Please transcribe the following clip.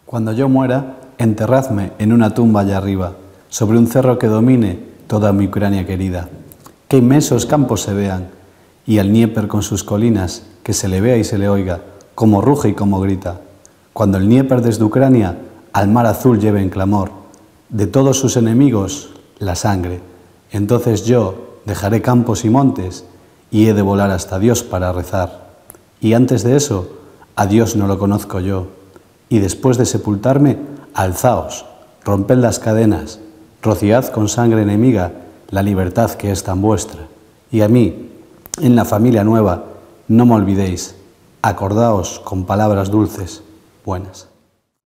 Cuando yo muera, enterradme en una tumba allá arriba, sobre un cerro que domine toda mi Ucrania querida. Que inmensos campos se vean, y al Dnieper con sus colinas, que se le vea y se le oiga, como ruge y como grita. Cuando el Dnieper desde Ucrania al mar azul lleve en clamor, de todos sus enemigos la sangre. Entonces yo dejaré campos y montes, y he de volar hasta Dios para rezar. Y antes de eso, a Dios no lo conozco yo. Y después de sepultarme, alzaos, romped las cadenas, rociad con sangre enemiga la libertad que es tan vuestra. Y a mí, en la familia nueva, no me olvidéis, acordaos con palabras dulces, buenas.